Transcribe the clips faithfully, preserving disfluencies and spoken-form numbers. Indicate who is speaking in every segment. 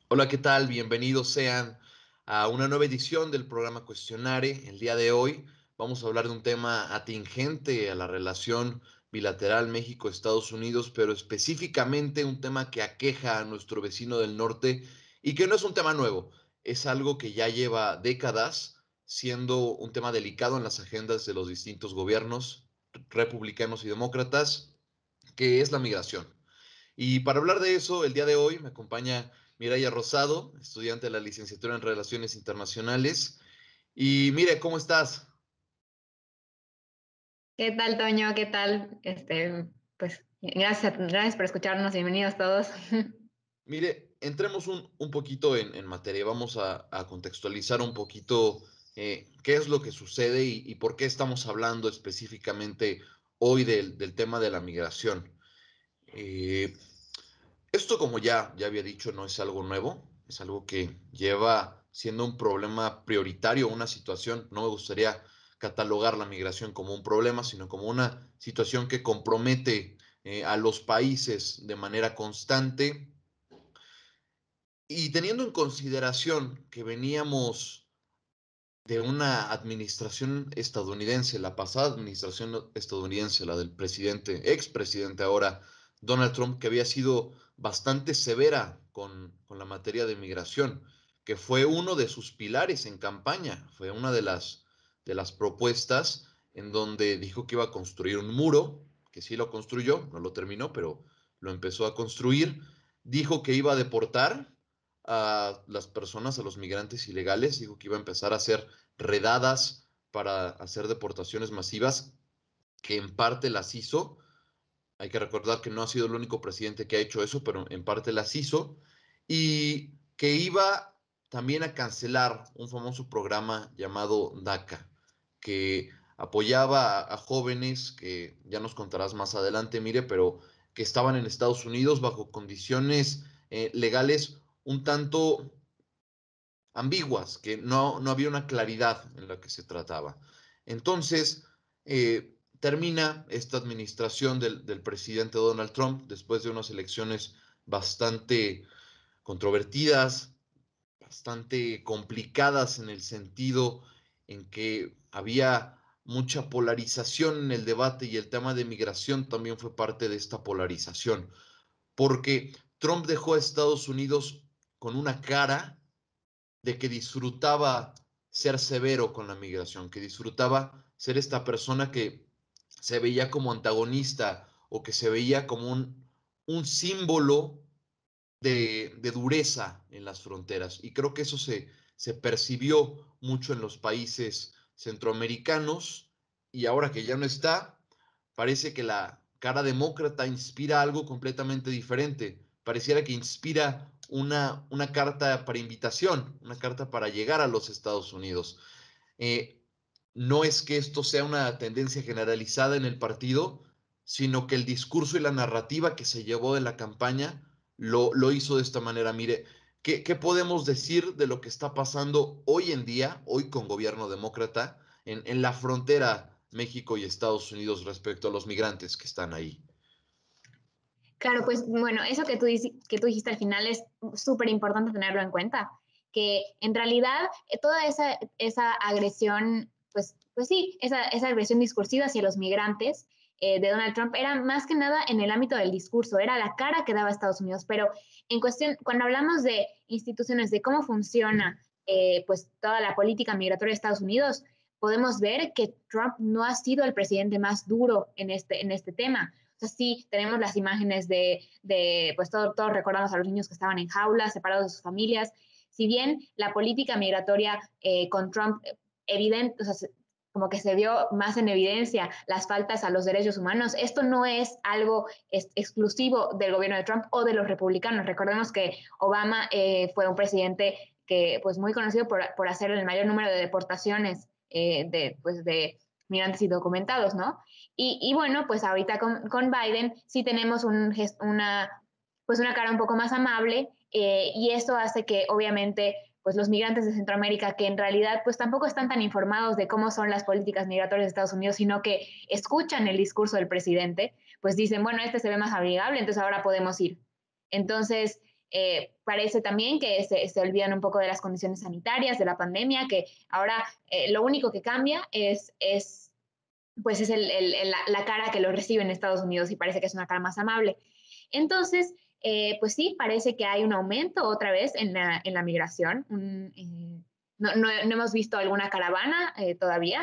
Speaker 1: Hola, ¿qué tal? Bienvenidos sean a una nueva edición del programa Cuestionare. El día de hoy vamos a hablar de un tema atingente a la relación bilateral México-Estados Unidos, pero específicamente un tema que aqueja a nuestro vecino del norte y que no es un tema nuevo, es algo que ya lleva décadas siendo un tema delicado en las agendas de los distintos gobiernos republicanos y demócratas, que es la migración. Y para hablar de eso, el día de hoy me acompaña Mireya Rosado, estudiante de la licenciatura en Relaciones Internacionales. Y mire, ¿cómo estás?
Speaker 2: ¿Qué tal, Toño? ¿Qué tal? Este, pues, gracias, gracias por escucharnos. Bienvenidos todos.
Speaker 1: Mire, entremos un, un poquito en, en materia. Vamos a, a contextualizar un poquito eh, qué es lo que sucede y, y por qué estamos hablando específicamente hoy del, del tema de la migración. Eh, Esto, como ya, ya había dicho, no es algo nuevo, es algo que lleva siendo un problema prioritario, una situación. No me gustaría catalogar la migración como un problema, sino como una situación que compromete eh, a los países de manera constante. Y teniendo en consideración que veníamos de una administración estadounidense, la pasada administración estadounidense, la del presidente, expresidente ahora, Donald Trump, que había sido bastante severa con, con la materia de migración, que fue uno de sus pilares en campaña, fue una de las, de las propuestas en donde dijo que iba a construir un muro, que sí lo construyó, no lo terminó, pero lo empezó a construir, dijo que iba a deportar a las personas, a los migrantes ilegales, dijo que iba a empezar a hacer redadas para hacer deportaciones masivas, que en parte las hizo. Hay que recordar que no ha sido el único presidente que ha hecho eso, pero en parte las hizo. Y que iba también a cancelar un famoso programa llamado DACA, que apoyaba a, a jóvenes que ya nos contarás más adelante, mire, pero que estaban en Estados Unidos bajo condiciones eh, legales un tanto ambiguas, que no, no había una claridad en la que se trataba. Entonces, eh, termina esta administración del, del presidente Donald Trump después de unas elecciones bastante controvertidas, bastante complicadas en el sentido en que había mucha polarización en el debate y el tema de migración también fue parte de esta polarización, porque Trump dejó a Estados Unidos con una cara de que disfrutaba ser severo con la migración, que disfrutaba ser esta persona que se veía como antagonista o que se veía como un, un símbolo de, de, dureza en las fronteras. Y creo que eso se, se percibió mucho en los países centroamericanos y ahora que ya no está, parece que la cara demócrata inspira algo completamente diferente. Pareciera que inspira una, una carta para invitación, una carta para llegar a los Estados Unidos. Eh, no es que esto sea una tendencia generalizada en el partido, sino que el discurso y la narrativa que se llevó de la campaña lo, lo hizo de esta manera. Mire, ¿qué, ¿qué podemos decir de lo que está pasando hoy en día, hoy con gobierno demócrata, en, en la frontera México y Estados Unidos respecto a los migrantes que están ahí?
Speaker 2: Claro, pues bueno, eso que tú, que tú dijiste al final es súper importante tenerlo en cuenta, que en realidad eh, toda esa, esa agresión, pues, pues sí, esa, esa agresión discursiva hacia los migrantes eh, de Donald Trump era más que nada en el ámbito del discurso, era la cara que daba Estados Unidos, pero en cuestión, cuando hablamos de instituciones, de cómo funciona eh, pues toda la política migratoria de Estados Unidos, podemos ver que Trump no ha sido el presidente más duro en este, en este tema. O sea, sí, tenemos las imágenes de, de pues todo, todos recordamos a los niños que estaban en jaulas, separados de sus familias. Si bien la política migratoria eh, con Trump, evidente, o sea, como que se vio más en evidencia las faltas a los derechos humanos, esto no es algo es, exclusivo del gobierno de Trump o de los republicanos. Recordemos que Obama eh, fue un presidente que, pues, muy conocido por, por hacer el mayor número de deportaciones eh, de, pues, de migrantes indocumentados, ¿no? Y, y bueno, pues ahorita con, con Biden sí tenemos un, una, pues una cara un poco más amable eh, y esto hace que obviamente pues los migrantes de Centroamérica que en realidad pues tampoco están tan informados de cómo son las políticas migratorias de Estados Unidos, sino que escuchan el discurso del presidente, pues dicen, bueno, este se ve más amigable, entonces ahora podemos ir. Entonces, Eh, parece también que se, se, olvidan un poco de las condiciones sanitarias, de la pandemia, que ahora eh, lo único que cambia es, es pues es el, el, el, la, la cara que lo recibe en Estados Unidos y parece que es una cara más amable. Entonces, eh, pues sí, parece que hay un aumento otra vez en la, en la migración. Un, eh, no, no, no, hemos visto alguna caravana eh, todavía,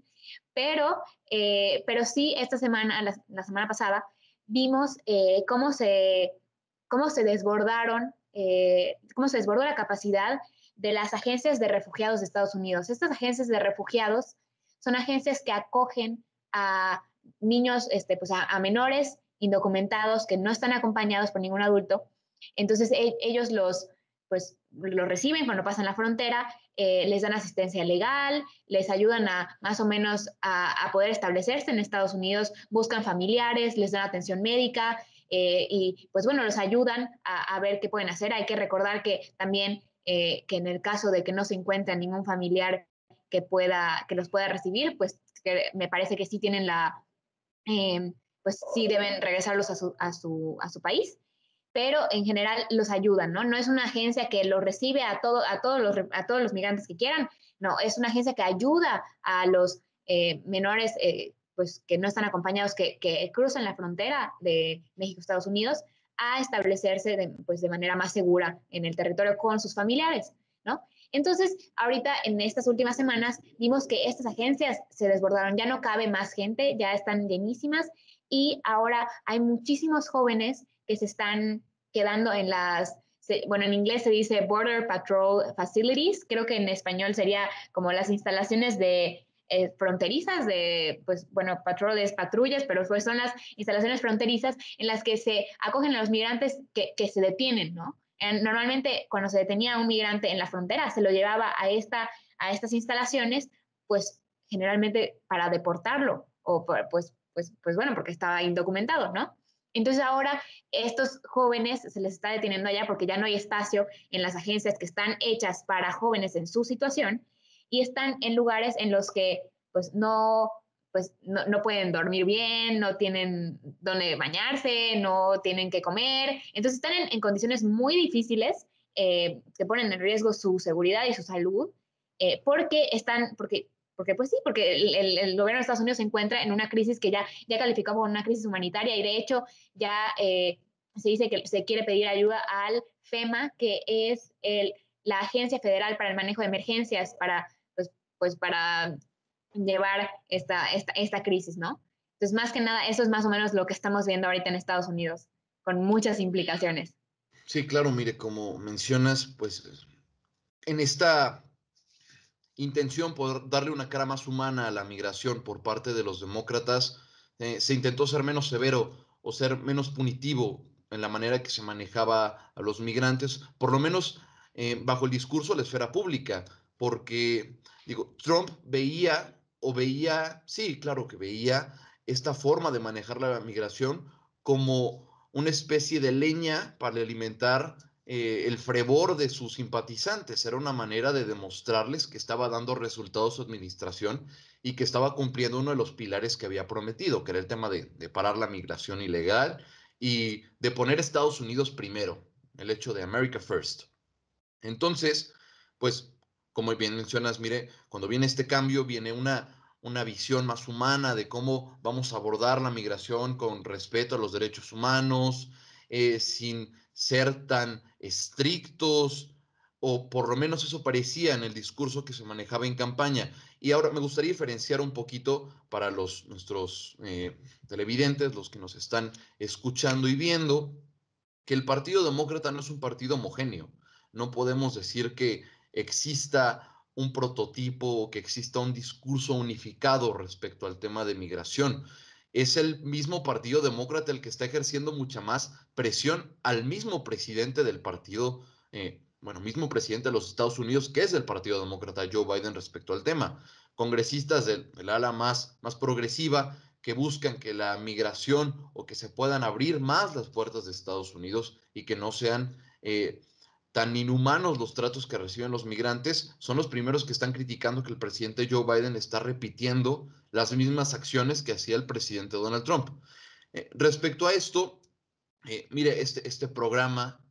Speaker 2: pero, eh, pero sí, esta semana, la, la semana pasada, vimos eh, cómo, se, cómo se desbordaron, eh, cómo se desbordó la capacidad de las agencias de refugiados de Estados Unidos. Estas agencias de refugiados son agencias que acogen a niños, este, pues a, a menores indocumentados que no están acompañados por ningún adulto. Entonces e ellos los, pues, los reciben cuando pasan la frontera, eh, les dan asistencia legal, les ayudan a más o menos a, a poder establecerse en Estados Unidos, buscan familiares, les dan atención médica eh, y pues bueno, los ayudan a, a ver qué pueden hacer. Hay que recordar que también eh, que en el caso de que no se encuentre ningún familiar que, pueda, que los pueda recibir, pues que me parece que sí tienen la, eh, pues sí deben regresarlos a su, a su, a su país, pero en general los ayudan, ¿no? No es una agencia que los recibe a, todo, a, todos, los, a todos los migrantes que quieran, no, es una agencia que ayuda a los eh, menores eh, pues, que no están acompañados, que, que cruzan la frontera de México-Estados Unidos a establecerse de, pues, de manera más segura en el territorio con sus familiares, ¿no? Entonces, ahorita en estas últimas semanas vimos que estas agencias se desbordaron, ya no cabe más gente, ya están llenísimas y ahora hay muchísimos jóvenes que se están quedando en las, se, bueno, en inglés se dice Border Patrol Facilities, creo que en español sería como las instalaciones de eh, fronterizas, de, pues, bueno, patroles, patrullas, pero pues son las instalaciones fronterizas en las que se acogen a los migrantes que, que se detienen, ¿no? Normalmente cuando se detenía a un migrante en la frontera se lo llevaba a, esta, a estas instalaciones, pues generalmente para deportarlo o pues, pues, pues bueno, porque estaba indocumentado, ¿no? Entonces ahora estos jóvenes se les está deteniendo allá porque ya no hay espacio en las agencias que están hechas para jóvenes en su situación y están en lugares en los que pues no, pues no, no, pueden dormir bien, no tienen donde bañarse, no tienen que comer. Entonces están en, en condiciones muy difíciles eh, que ponen en riesgo su seguridad y su salud eh, porque están, porque, porque pues sí, porque el, el, el, gobierno de Estados Unidos se encuentra en una crisis que ya, ya calificó como una crisis humanitaria y de hecho ya eh, se dice que se quiere pedir ayuda al FEMA, que es el, la Agencia Federal para el Manejo de Emergencias, para, pues, pues para llevar esta, esta, esta crisis, ¿no? Entonces, más que nada, eso es más o menos lo que estamos viendo ahorita en Estados Unidos, con muchas implicaciones.
Speaker 1: Sí, claro, mire, como mencionas, pues en esta intención por darle una cara más humana a la migración por parte de los demócratas, eh, se intentó ser menos severo o ser menos punitivo en la manera que se manejaba a los migrantes, por lo menos eh, bajo el discurso de la esfera pública, porque, digo, Trump veía o veía, sí, claro que veía esta forma de manejar la migración como una especie de leña para alimentar eh, el fervor de sus simpatizantes. Era una manera de demostrarles que estaba dando resultados su administración y que estaba cumpliendo uno de los pilares que había prometido, que era el tema de, de parar la migración ilegal y de poner Estados Unidos primero, el hecho de America First. Entonces, pues, como bien mencionas, mire, cuando viene este cambio, viene una, una visión más humana de cómo vamos a abordar la migración con respeto a los derechos humanos, eh, sin ser tan estrictos, o por lo menos eso parecía en el discurso que se manejaba en campaña. Y ahora me gustaría diferenciar un poquito para los, nuestros eh, televidentes, los que nos están escuchando y viendo, que el Partido Demócrata no es un partido homogéneo. No podemos decir que exista un prototipo o que exista un discurso unificado respecto al tema de migración. Es el mismo Partido Demócrata el que está ejerciendo mucha más presión al mismo presidente del partido, eh, bueno, mismo presidente de los Estados Unidos, que es del Partido Demócrata, Joe Biden, respecto al tema. Congresistas del, del ala más, más progresiva que buscan que la migración o que se puedan abrir más las puertas de Estados Unidos y que no sean eh, tan inhumanos los tratos que reciben los migrantes, son los primeros que están criticando que el presidente Joe Biden está repitiendo las mismas acciones que hacía el presidente Donald Trump. Eh, respecto a esto, eh, mire, este, este programa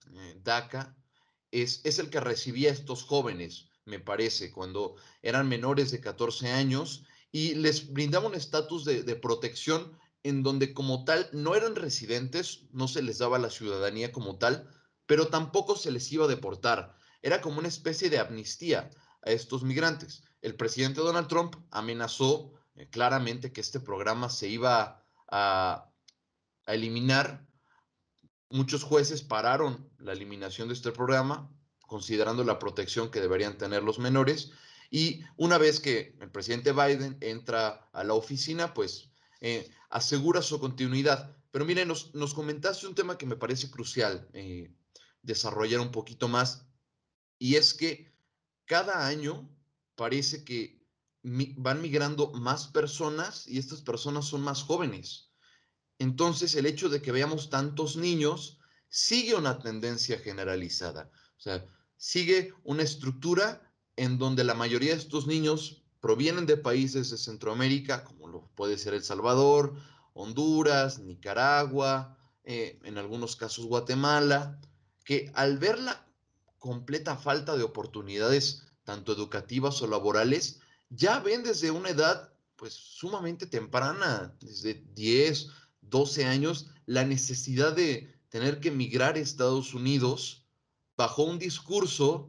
Speaker 1: eh, DACA, es, es el que recibía a estos jóvenes, me parece, cuando eran menores de catorce años y les brindaba un estatus de, de protección en donde como tal no eran residentes, no se les daba la ciudadanía como tal, pero tampoco se les iba a deportar. Era como una especie de amnistía a estos migrantes. El presidente Donald Trump amenazó eh, claramente que este programa se iba a, a eliminar. Muchos jueces pararon la eliminación de este programa, considerando la protección que deberían tener los menores. Y una vez que el presidente Biden entra a la oficina, pues eh, asegura su continuidad. Pero miren, nos, nos, comentaste un tema que me parece crucial eh, desarrollar un poquito más, y es que cada año parece que mi, van migrando más personas y estas personas son más jóvenes. Entonces, el hecho de que veamos tantos niños sigue una tendencia generalizada. O sea, sigue una estructura en donde la mayoría de estos niños provienen de países de Centroamérica, como lo puede ser El Salvador, Honduras, Nicaragua, eh, en algunos casos Guatemala, que al ver la completa falta de oportunidades, tanto educativas o laborales, ya ven desde una edad pues sumamente temprana, desde diez doce años, la necesidad de tener que emigrar a Estados Unidos bajo un discurso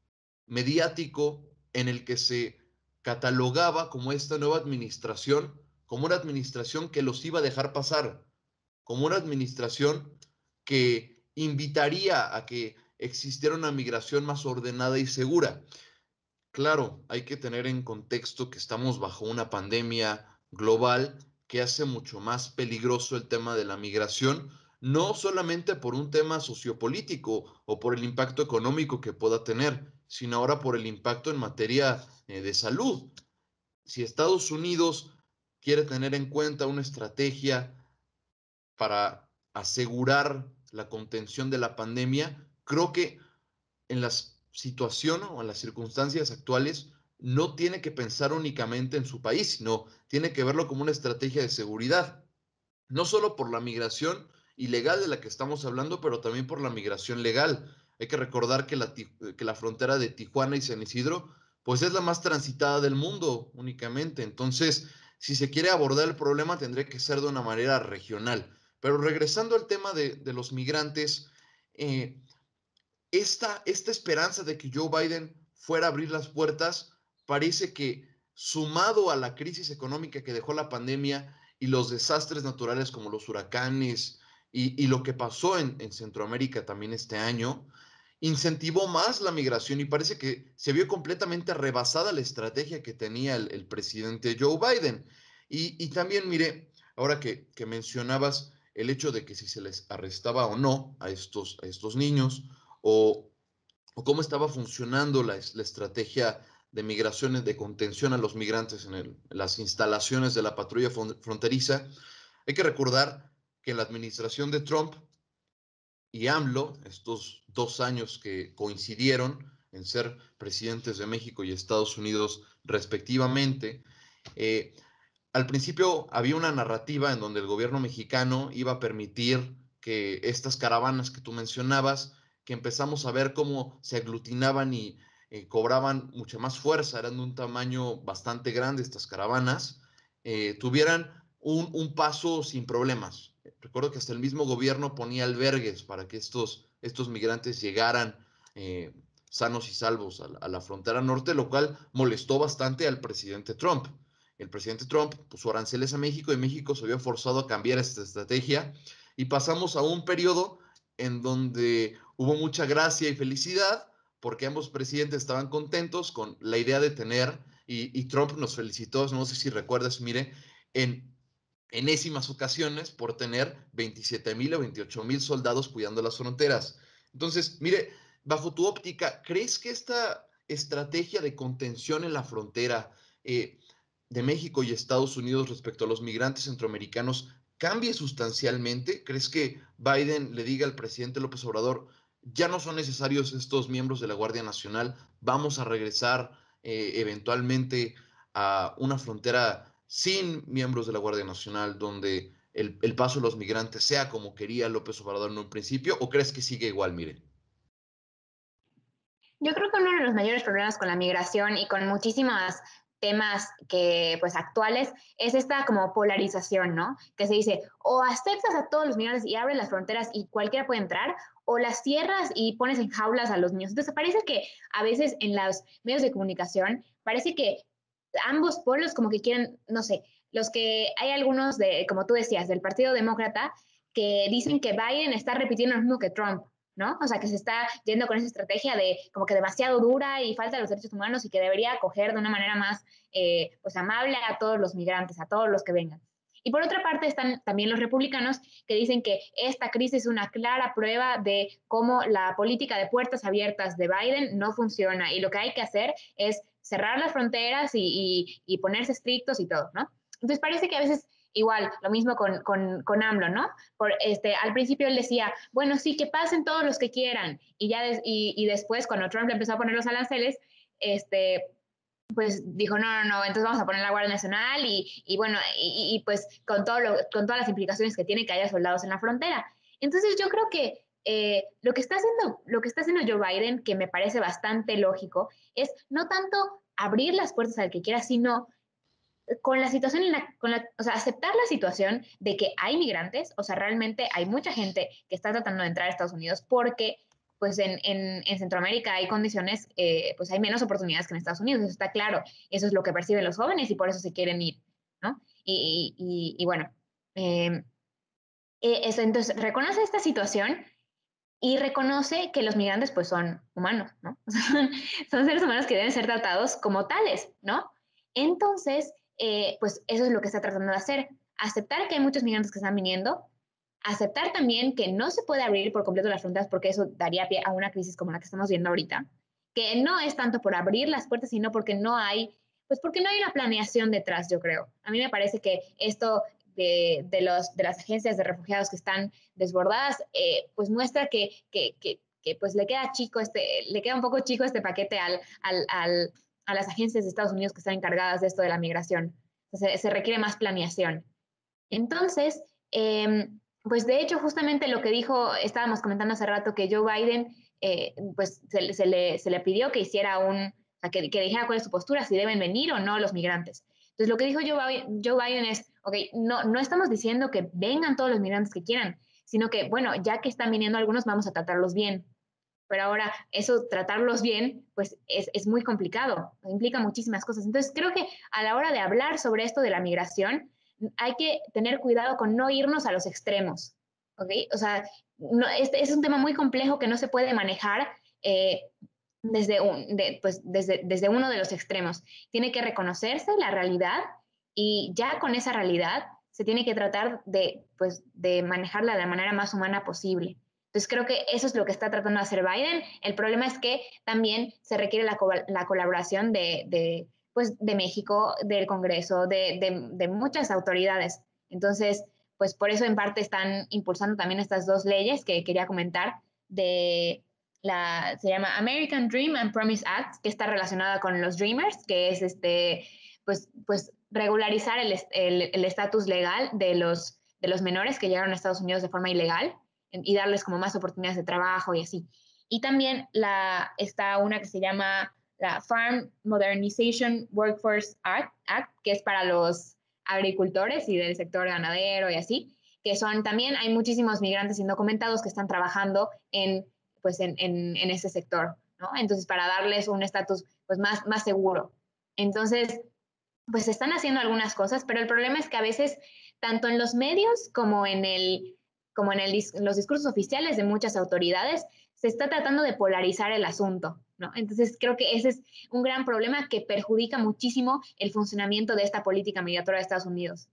Speaker 1: mediático en el que se catalogaba como esta nueva administración, como una administración que los iba a dejar pasar, como una administración que invitaría a que existiera una migración más ordenada y segura. Claro, hay que tener en contexto que estamos bajo una pandemia global que hace mucho más peligroso el tema de la migración, no solamente por un tema sociopolítico o por el impacto económico que pueda tener, sino ahora por el impacto en materia eh, de salud. Si Estados Unidos quiere tener en cuenta una estrategia para asegurar la contención de la pandemia, creo que en la situación o en las circunstancias actuales no tiene que pensar únicamente en su país, sino tiene que verlo como una estrategia de seguridad, no solo por la migración ilegal de la que estamos hablando, pero también por la migración legal. Hay que recordar que la, que la frontera de Tijuana y San Isidro, pues es la más transitada del mundo únicamente. Entonces, si se quiere abordar el problema, tendría que ser de una manera regional. Pero regresando al tema de, de los migrantes, eh, esta, esta esperanza de que Joe Biden fuera a abrir las puertas parece que, sumado a la crisis económica que dejó la pandemia y los desastres naturales como los huracanes y, y lo que pasó en, en Centroamérica también este año, incentivó más la migración y parece que se vio completamente rebasada la estrategia que tenía el, el presidente Joe Biden. Y, y también, mire, ahora que, que, mencionabas el hecho de que si se les arrestaba o no a estos, a estos niños, o, o cómo estaba funcionando la, la, estrategia de migraciones, de contención a los migrantes en, el, en las instalaciones de la patrulla fronteriza. Hay que recordar que en la administración de Trump y AMLO, estos dos años que coincidieron en ser presidentes de México y Estados Unidos respectivamente, eh, al principio había una narrativa en donde el gobierno mexicano iba a permitir que estas caravanas que tú mencionabas, que empezamos a ver cómo se aglutinaban y eh, cobraban mucha más fuerza, eran de un tamaño bastante grande estas caravanas, eh, tuvieran un, un, paso sin problemas. Recuerdo que hasta el mismo gobierno ponía albergues para que estos, estos migrantes llegaran eh, sanos y salvos a la, a la frontera norte, lo cual molestó bastante al presidente Trump. El presidente Trump puso aranceles a México y México se vio forzado a cambiar esta estrategia y pasamos a un periodo en donde hubo mucha gracia y felicidad porque ambos presidentes estaban contentos con la idea de tener, y, y Trump nos felicitó, no sé si recuerdas, mire, en enésimas ocasiones por tener veintisiete mil o veintiocho mil soldados cuidando las fronteras. Entonces, mire, bajo tu óptica, ¿crees que esta estrategia de contención en la frontera eh, de México y Estados Unidos respecto a los migrantes centroamericanos cambie sustancialmente? ¿Crees que Biden le diga al presidente López Obrador, ya no son necesarios estos miembros de la Guardia Nacional, vamos a regresar eh, eventualmente a una frontera sin miembros de la Guardia Nacional, donde el, el paso de los migrantes sea como quería López Obrador en un principio, o crees que sigue igual, mire?
Speaker 2: Yo creo que uno de los mayores problemas con la migración y con muchísimos temas que pues actuales es esta como polarización, ¿no? Que se dice o aceptas a todos los migrantes y abres las fronteras y cualquiera puede entrar, o las cierras y pones en jaulas a los niños. Entonces parece que a veces en los medios de comunicación parece que ambos polos como que quieren, no sé, los que hay algunos de, como tú decías, del Partido Demócrata que dicen que Biden está repitiendo lo mismo que Trump, ¿no? O sea, que se está yendo con esa estrategia de como que demasiado dura y falta de los derechos humanos y que debería acoger de una manera más, eh, pues, amable a todos los migrantes, a todos los que vengan. Y por otra parte están también los republicanos que dicen que esta crisis es una clara prueba de cómo la política de puertas abiertas de Biden no funciona y lo que hay que hacer es cerrar las fronteras y, y, y ponerse estrictos y todo, ¿no? Entonces parece que a veces igual, lo mismo con, con, con AMLO, ¿no? Por, este, al principio él decía, bueno, sí, que pasen todos los que quieran. Y, ya des, y, y después, cuando Trump le empezó a poner los aranceles, este, pues dijo, no, no, no, entonces vamos a poner la Guardia Nacional y, y bueno, y, y, pues con, todo lo, con todas las implicaciones que tiene que haya soldados en la frontera. Entonces yo creo que eh, lo, que está haciendo, lo que está haciendo Joe Biden, que me parece bastante lógico, es no tanto abrir las puertas al que quiera, sino con la situación, en la, con la, o sea, aceptar la situación de que hay migrantes, o sea, realmente hay mucha gente que está tratando de entrar a Estados Unidos porque pues en, en, en Centroamérica hay condiciones, eh, pues hay menos oportunidades que en Estados Unidos, eso está claro, eso es lo que perciben los jóvenes y por eso se quieren ir, ¿no? Y, y, y bueno, eh, eso, entonces reconoce esta situación y reconoce que los migrantes pues son humanos, ¿no? O sea, son, son seres humanos que deben ser tratados como tales, ¿no? Entonces, eh, pues eso es lo que está tratando de hacer, aceptar que hay muchos migrantes que están viniendo, aceptar también que no se puede abrir por completo las fronteras porque eso daría pie a una crisis como la que estamos viendo ahorita, que no es tanto por abrir las puertas, sino porque no hay, pues porque no hay una planeación detrás, yo creo. A mí me parece que esto de, de, los, de las agencias de refugiados que están desbordadas, eh, pues muestra que, que, que, que, pues le queda chico este, le queda un poco chico este paquete al, al, al, a las agencias de Estados Unidos que están encargadas de esto de la migración. Se, se requiere más planeación. Entonces, eh, pues de hecho, justamente lo que dijo, estábamos comentando hace rato que Joe Biden, eh, pues se, se, le, se, le, pidió que hiciera un, o sea, que, que dijera cuál es su postura, si deben venir o no los migrantes. Entonces, lo que dijo Joe, Joe Biden es, ok, no, no estamos diciendo que vengan todos los migrantes que quieran, sino que, bueno, ya que están viniendo algunos, vamos a tratarlos bien. Pero ahora, eso, tratarlos bien, pues es, es muy complicado, implica muchísimas cosas. Entonces, creo que a la hora de hablar sobre esto de la migración, hay que tener cuidado con no irnos a los extremos, ¿ok? O sea, no, este es un tema muy complejo que no se puede manejar eh, desde, un, de, pues, desde, desde uno de los extremos. Tiene que reconocerse la realidad y ya con esa realidad se tiene que tratar de, pues, de manejarla de la manera más humana posible. Entonces creo que eso es lo que está tratando de hacer Biden. El problema es que también se requiere la, co la colaboración de, de, pues, de México, del Congreso, de, de, de muchas autoridades. Entonces, pues por eso en parte están impulsando también estas dos leyes que quería comentar de la, se llama American Dream and Promise Act, que está relacionada con los Dreamers, que es este, pues, pues regularizar el estatus el, el legal de los, de los menores que llegaron a Estados Unidos de forma ilegal y darles como más oportunidades de trabajo y así. Y también la, está una que se llama la Farm Modernization Workforce Act, Act, que es para los agricultores y del sector ganadero y así, que son también, hay muchísimos migrantes indocumentados que están trabajando en, pues en, en, en ese sector, ¿no? Entonces, para darles un estatus pues más, más seguro. Entonces, pues se están haciendo algunas cosas, pero el problema es que a veces, tanto en los medios como en, el, como en el, los discursos oficiales de muchas autoridades, se está tratando de polarizar el asunto, ¿no? Entonces creo que ese es un gran problema que perjudica muchísimo el funcionamiento de esta política migratoria de Estados Unidos.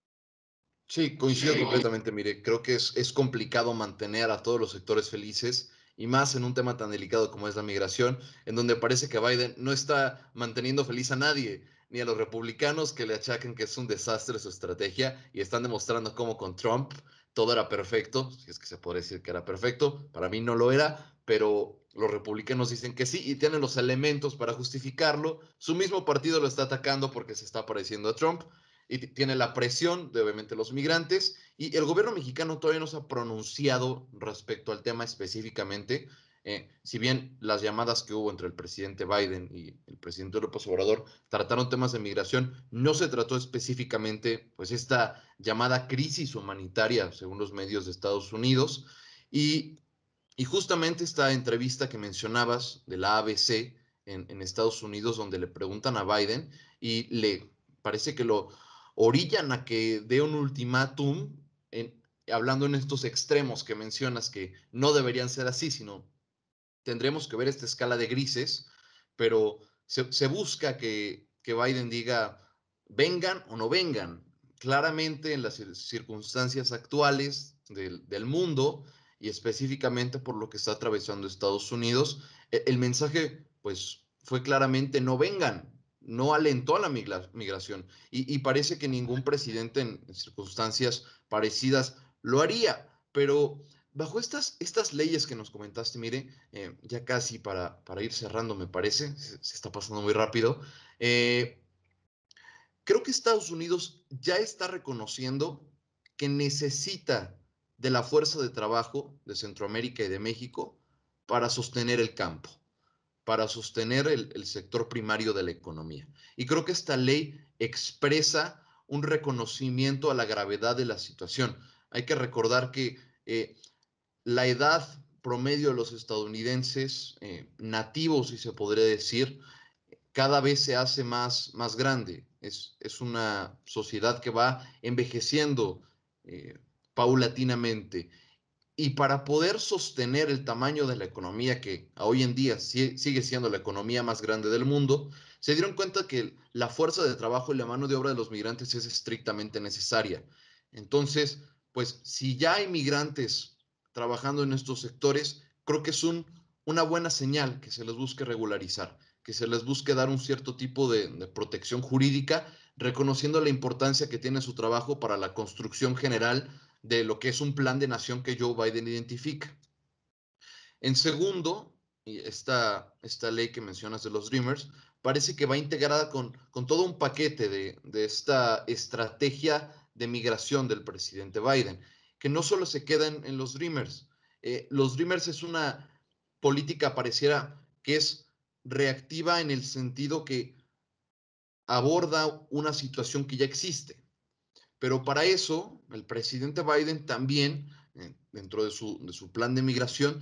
Speaker 1: Sí, coincido completamente. Mire, creo que es, es complicado mantener a todos los sectores felices y más en un tema tan delicado como es la migración, en donde parece que Biden no está manteniendo feliz a nadie, ni a los republicanos que le achacan que es un desastre su estrategia y están demostrando cómo con Trump todo era perfecto, si es que se puede decir que era perfecto, para mí no lo era, pero los republicanos dicen que sí y tienen los elementos para justificarlo. Su mismo partido lo está atacando porque se está pareciendo a Trump y tiene la presión de obviamente los migrantes y el gobierno mexicano todavía no se ha pronunciado respecto al tema específicamente. Eh, si bien las llamadas que hubo entre el presidente Biden y el presidente López Obrador trataron temas de migración, no se trató específicamente, pues, esta llamada crisis humanitaria, según los medios de Estados Unidos. Y, y justamente esta entrevista que mencionabas de la A B C en, en Estados Unidos, donde le preguntan a Biden y le parece que lo orillan a que dé un ultimátum, en, hablando en estos extremos que mencionas, que no deberían ser así, sino tendremos que ver esta escala de grises, pero se, se busca que, que, Biden diga vengan o no vengan. Claramente en las circunstancias actuales del, del mundo y específicamente por lo que está atravesando Estados Unidos, el, el mensaje pues fue claramente no vengan, no alentó a la migra migración y, y, parece que ningún presidente en circunstancias parecidas lo haría, pero bajo estas, estas leyes que nos comentaste, mire, eh, ya casi para, para, ir cerrando, me parece, se, se está pasando muy rápido, eh, creo que Estados Unidos ya está reconociendo que necesita de la fuerza de trabajo de Centroamérica y de México para sostener el campo, para sostener el, el sector primario de la economía. Y creo que esta ley expresa un reconocimiento a la gravedad de la situación. Hay que recordar que eh, la edad promedio de los estadounidenses eh, nativos, si se podría decir, cada vez se hace más, más grande. Es, es una sociedad que va envejeciendo eh, paulatinamente. Y para poder sostener el tamaño de la economía, que hoy en día sigue siendo la economía más grande del mundo, se dieron cuenta que la fuerza de trabajo y la mano de obra de los migrantes es estrictamente necesaria. Entonces, pues si ya hay migrantes trabajando en estos sectores, creo que es un, una buena señal que se les busque regularizar, que se les busque dar un cierto tipo de, de protección jurídica, reconociendo la importancia que tiene su trabajo para la construcción general de lo que es un plan de nación que Joe Biden identifica. En segundo, esta, esta ley que mencionas de los Dreamers parece que va integrada con, con todo un paquete de, de esta estrategia de migración del presidente Biden, que no solo se queda en, en los Dreamers. Eh, los Dreamers es una política, pareciera, que es reactiva en el sentido que aborda una situación que ya existe. Pero para eso, el presidente Biden también, eh, dentro de su, de su plan de migración,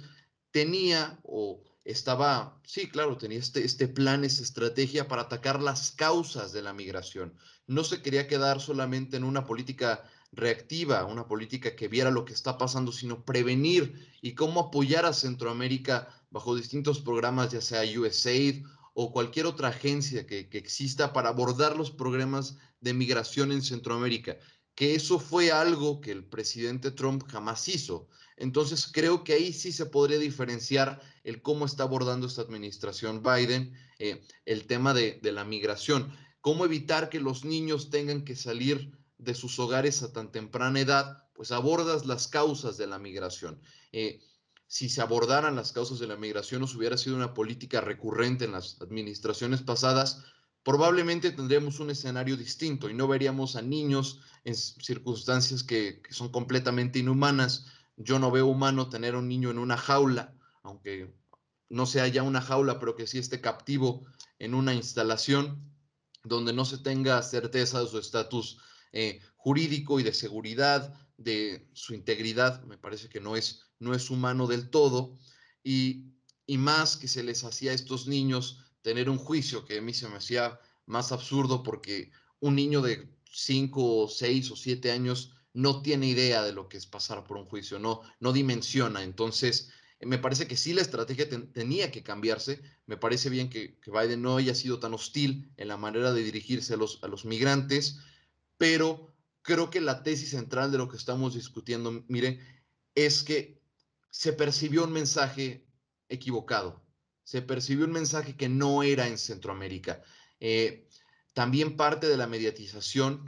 Speaker 1: tenía o estaba, sí, claro, tenía este, este plan, esta estrategia para atacar las causas de la migración. No se quería quedar solamente en una política reactiva, una política que viera lo que está pasando, sino prevenir y cómo apoyar a Centroamérica bajo distintos programas, ya sea U S A I D o cualquier otra agencia que, que exista para abordar los problemas de migración en Centroamérica, que eso fue algo que el presidente Trump jamás hizo. Entonces creo que ahí sí se podría diferenciar el cómo está abordando esta administración Biden eh, el tema de, de la migración, cómo evitar que los niños tengan que salir de sus hogares a tan temprana edad, pues abordas las causas de la migración. Eh, si se abordaran las causas de la migración, o si hubiera sido una política recurrente en las administraciones pasadas, probablemente tendríamos un escenario distinto y no veríamos a niños en circunstancias que, que son completamente inhumanas. Yo no veo humano tener a un niño en una jaula, aunque no sea ya una jaula, pero que sí esté captivo en una instalación donde no se tenga certeza de su estatus eh, jurídico y de seguridad, de su integridad. Me parece que no es, no es humano del todo. Y, y más que se les hacía a estos niños tener un juicio que a mí se me hacía más absurdo, porque un niño de cinco, seis o siete años no tiene idea de lo que es pasar por un juicio, no, no dimensiona. Entonces, me parece que sí la estrategia ten, tenía que cambiarse. Me parece bien que, que, Biden no haya sido tan hostil en la manera de dirigirse a los, a los migrantes, pero creo que la tesis central de lo que estamos discutiendo, mire, es que se percibió un mensaje equivocado, se percibió un mensaje que no era en Centroamérica. Eh, también parte de la mediatización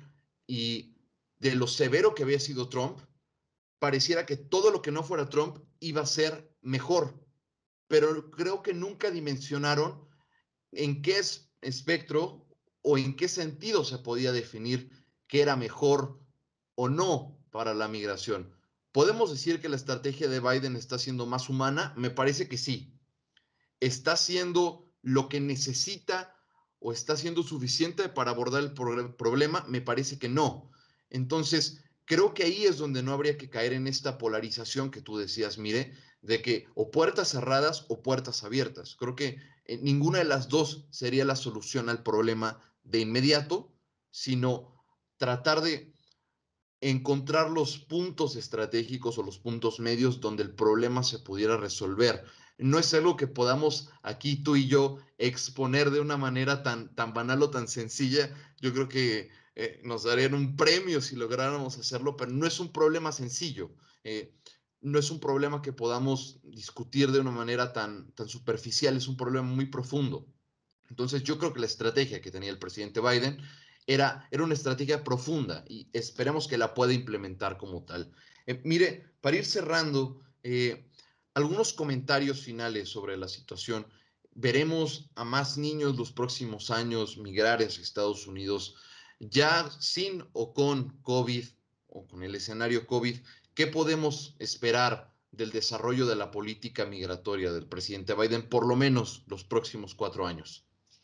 Speaker 1: y de lo severo que había sido Trump, pareciera que todo lo que no fuera Trump iba a ser mejor, pero creo que nunca dimensionaron en qué espectro o en qué sentido se podía definir que era mejor o no para la migración. ¿Podemos decir que la estrategia de Biden está siendo más humana? Me parece que sí. ¿Está haciendo lo que necesita o está siendo suficiente para abordar el pro problema? Me parece que no. Entonces, creo que ahí es donde no habría que caer en esta polarización que tú decías, mire, de que o puertas cerradas o puertas abiertas. Creo que eh, ninguna de las dos sería la solución al problema de inmediato, sino tratar de encontrar los puntos estratégicos o los puntos medios donde el problema se pudiera resolver. No es algo que podamos aquí tú y yo exponer de una manera tan, tan banal o tan sencilla. Yo creo que eh, nos darían un premio si lográramos hacerlo, pero no es un problema sencillo. Eh, no es un problema que podamos discutir de una manera tan, tan superficial, es un problema muy profundo. Entonces yo creo que la estrategia que tenía el presidente Biden era, era una estrategia profunda y esperemos que la pueda implementar como tal. Eh, mire, para ir cerrando, eh, algunos comentarios finales sobre la situación. Veremos a más niños los próximos años migrar hacia Estados Unidos, ya sin o con COVID o con el escenario COVID. ¿Qué podemos esperar del desarrollo de la política migratoria del presidente Biden, por lo menos los próximos cuatro años?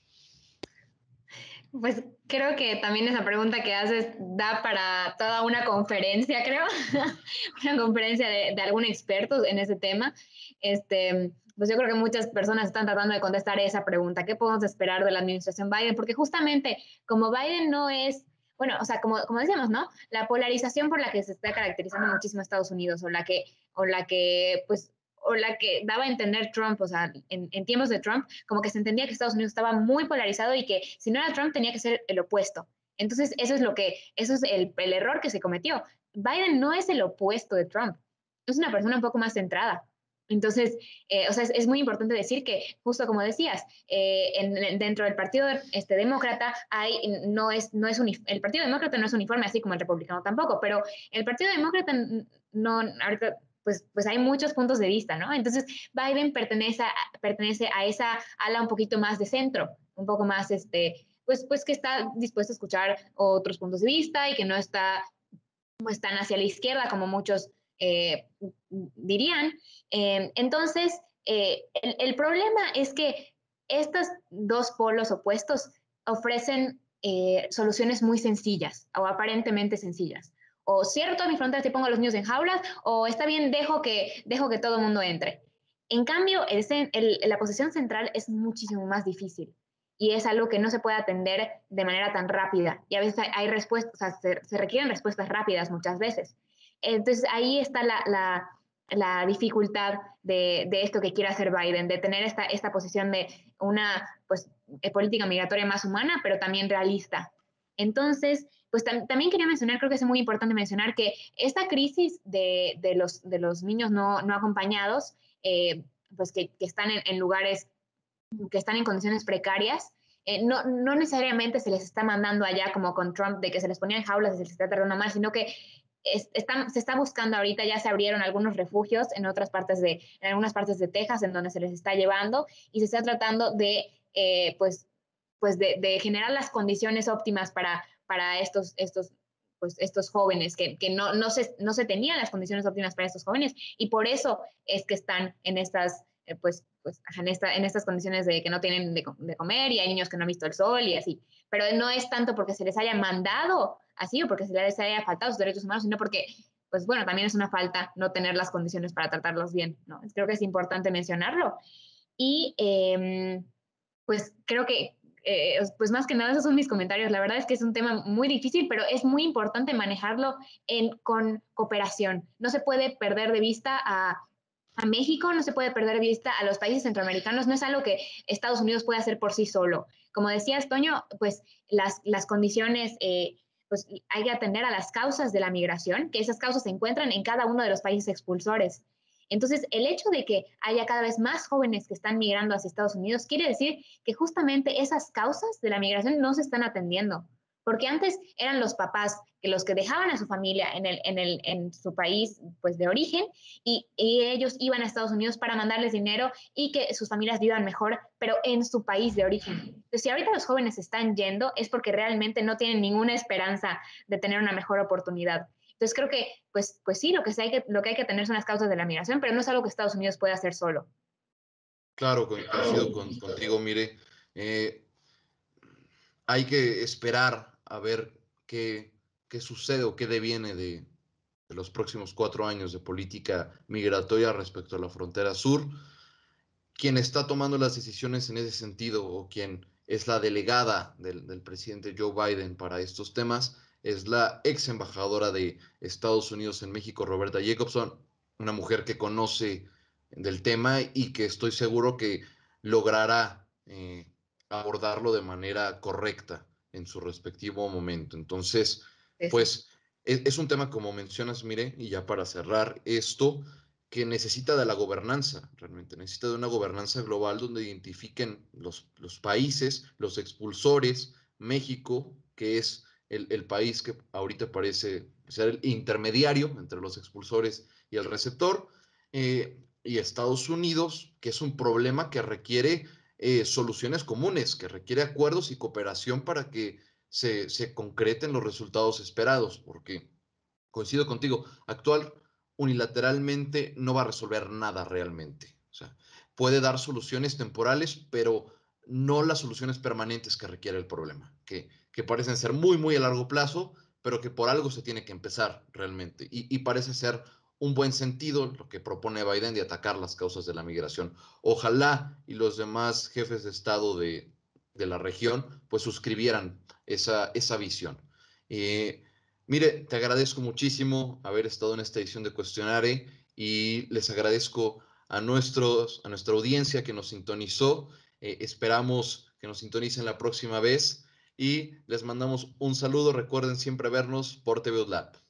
Speaker 2: Pues creo que también esa pregunta que haces da para toda una conferencia, creo, una conferencia de, de algún experto en ese tema. Este, pues yo creo que muchas personas están tratando de contestar esa pregunta. ¿Qué podemos esperar de la administración Biden? Porque justamente como Biden no es, bueno, o sea, como, como decíamos, ¿no? La polarización por la que se está caracterizando muchísimo Estados Unidos o la que, o la que pues, o la que daba a entender Trump, o sea, en, en, tiempos de Trump, como que se entendía que Estados Unidos estaba muy polarizado y que si no era Trump tenía que ser el opuesto. Entonces, eso es lo que, eso es el, el error que se cometió. Biden no es el opuesto de Trump, es una persona un poco más centrada. Entonces, eh, o sea, es, es, muy importante decir que, justo como decías, eh, en, dentro del Partido este, Demócrata hay, no es, no es el Partido Demócrata no es uniforme, así como el Republicano tampoco, pero el Partido Demócrata no, ahorita pues, pues hay muchos puntos de vista, ¿no? Entonces, Biden pertenece a, pertenece a esa ala un poquito más de centro, un poco más, este, pues, pues que está dispuesto a escuchar otros puntos de vista y que no está, no están hacia la izquierda como muchos eh, dirían. Eh, entonces, eh, el, el problema es que estos dos polos opuestos ofrecen eh, soluciones muy sencillas o aparentemente sencillas. O cierro todas mis fronteras y pongo a los niños en jaulas, o está bien, dejo que, dejo que todo el mundo entre. En cambio, el, el, la posición central es muchísimo más difícil y es algo que no se puede atender de manera tan rápida. Y a veces hay, hay respuestas, o sea, se, se, requieren respuestas rápidas muchas veces. Entonces ahí está la, la, la dificultad de, de, esto que quiere hacer Biden, de tener esta, esta posición de una pues, política migratoria más humana, pero también realista. Entonces, pues tam también quería mencionar, creo que es muy importante mencionar que esta crisis de, de, los, de los niños no, no acompañados, eh, pues que, que están en, en lugares que están en condiciones precarias, eh, no, no necesariamente se les está mandando allá como con Trump de que se les ponía en jaulas y se les está tratando mal, sino que es, están, se está buscando ahorita, ya se abrieron algunos refugios en otras partes de, en algunas partes de Texas en donde se les está llevando y se está tratando de, eh, pues, pues de, de, generar las condiciones óptimas para, para estos, estos, pues estos jóvenes, que, que no, no, se, no se tenían las condiciones óptimas para estos jóvenes y por eso es que están en estas, eh, pues, pues en, esta, en estas condiciones de que no tienen de, de comer y hay niños que no han visto el sol y así. Pero no es tanto porque se les haya mandado así o porque se les haya faltado sus derechos humanos, sino porque, pues bueno, también es una falta no tener las condiciones para tratarlos bien, ¿no? Creo que es importante mencionarlo. Y eh, pues creo que, eh, pues más que nada esos son mis comentarios. La verdad es que es un tema muy difícil, pero es muy importante manejarlo en, con cooperación. No se puede perder de vista a a México, no se puede perder de vista a los países centroamericanos, no es algo que Estados Unidos puede hacer por sí solo. Como decías, Toño, pues las, las condiciones, eh, pues hay que atender a las causas de la migración, que esas causas se encuentran en cada uno de los países expulsores. Entonces, el hecho de que haya cada vez más jóvenes que están migrando hacia Estados Unidos quiere decir que justamente esas causas de la migración no se están atendiendo. Porque antes eran los papás que los que dejaban a su familia en, el, en, el, en su país pues, de origen y, y ellos iban a Estados Unidos para mandarles dinero y que sus familias vivan mejor, pero en su país de origen. Entonces, si ahorita los jóvenes están yendo es porque realmente no tienen ninguna esperanza de tener una mejor oportunidad. Entonces creo que, pues, pues sí, lo que, sí hay que, lo que hay que tener son las causas de la migración, pero no es algo que Estados Unidos pueda hacer solo.
Speaker 1: Claro, co- coincido con, contigo, mire, eh, hay que esperar a ver qué, qué sucede o qué deviene de, de los próximos cuatro años de política migratoria respecto a la frontera sur. Quien está tomando las decisiones en ese sentido o quien es la delegada del, del presidente Joe Biden para estos temas es la ex embajadora de Estados Unidos en México, Roberta Jacobson, una mujer que conoce del tema y que estoy seguro que logrará eh, abordarlo de manera correcta en su respectivo momento. Entonces,
Speaker 2: Sí, sí.
Speaker 1: pues es, es un tema como mencionas, mire, y ya para cerrar esto, que necesita de la gobernanza, realmente necesita de una gobernanza global donde identifiquen los, los países, los expulsores, México, que es el, el, país que ahorita parece ser el intermediario entre los expulsores y el receptor, eh, y Estados Unidos, que es un problema que requiere eh, soluciones comunes, que requiere acuerdos y cooperación para que se, se concreten los resultados esperados, porque coincido contigo, actuar unilateralmente no va a resolver nada realmente. O sea, puede dar soluciones temporales, pero no las soluciones permanentes que requiere el problema, que, que parecen ser muy, muy a largo plazo, pero que por algo se tiene que empezar realmente. Y, y parece ser un buen sentido lo que propone Biden de atacar las causas de la migración. Ojalá y los demás jefes de Estado de, de la región pues suscribieran esa, esa visión. Eh, Mire, te agradezco muchísimo haber estado en esta edición de Cuestionare y les agradezco a, nuestros, a nuestra audiencia que nos sintonizó. Eh, esperamos que nos sintonicen la próxima vez y les mandamos un saludo. Recuerden siempre vernos por T V Lab.